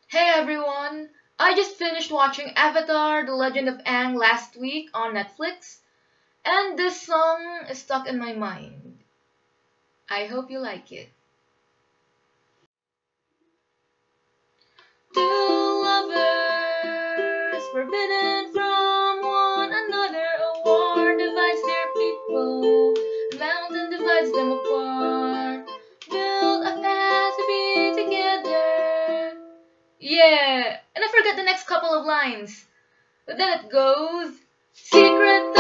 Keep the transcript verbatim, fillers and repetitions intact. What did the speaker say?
Hey everyone! I just finished watching Avatar The Legend of Aang last week on Netflix, and this song is stuck in my mind. I hope you like it. Two lovers forbidden from one another, a war divides their people, a mountain divides them apart. Build a path to be together. Yeah, and I forgot the next couple of lines. But then it goes, secret